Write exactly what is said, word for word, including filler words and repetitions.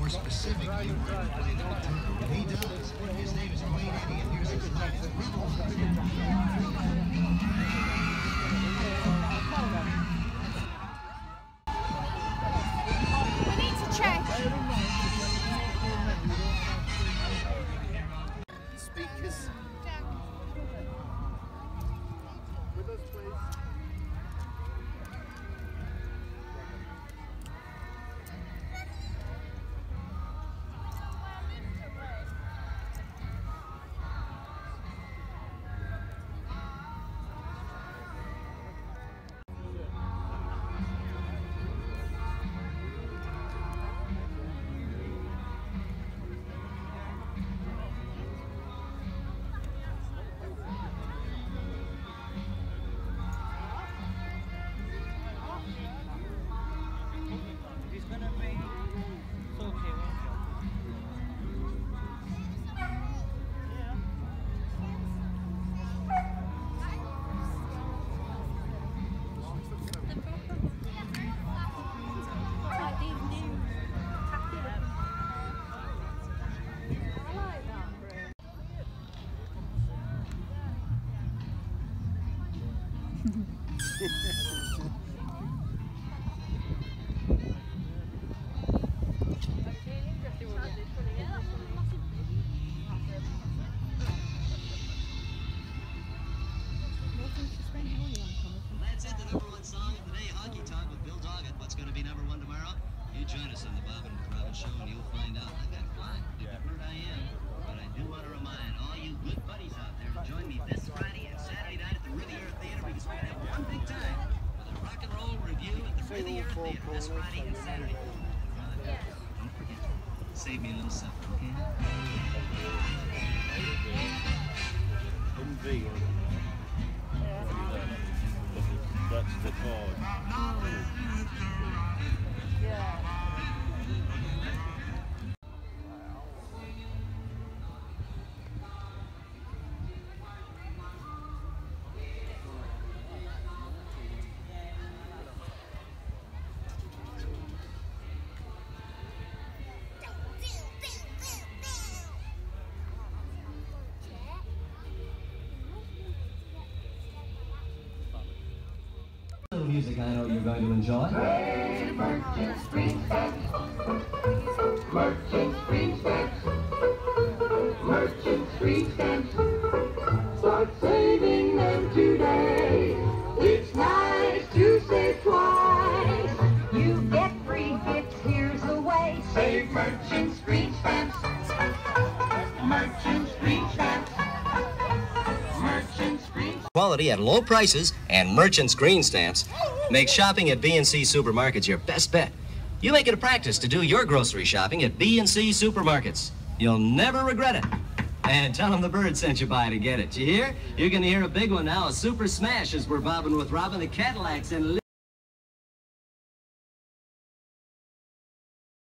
more specific humor in Bridlington. He does. His name is Wayne Eddie, and here's his latest We need to check. Speakers. With us, please. Join us on the Bob and Robin Show and you'll find out. I got flying. Big bird I am. But I do want to remind all you good buddies out there to join me this Friday and Saturday night at the Riviera Theater because we're going to have one big time with a rock and roll review at the Riviera Theater this Friday and Saturday. Uh, don't forget, save me a little something, okay? V. That's the card. Yeah. Music I know you're going to enjoy. Hey, merchant screen stamps. Merchant screen stamps. Merchant screen stamps. Start saving them today. It's nice to save twice. You get free gifts, here's the way. Save merchant screen stamps. Merchant screen stamps. Merchant screen stamps. Quality at low prices and merchant screen stamps make shopping at B and C Supermarkets your best bet. You make it a practice to do your grocery shopping at B and C Supermarkets. You'll never regret it. And tell them the bird sent you by to get it. You hear? You're going to hear a big one now, a super smash as we're bobbing with Robin the Cadillacs and